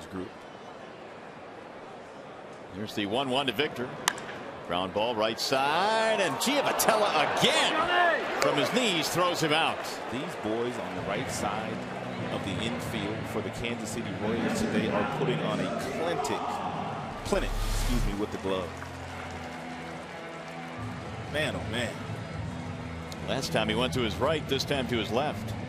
age group. Here's the 1-1 to Victor. Ground ball right side, and Giavotella again from his knees throws him out. These boys on the right side of the infield for the Kansas City Royals today are putting on a clinic, with the glove. Man, oh man. Last time he went to his right, this time to his left.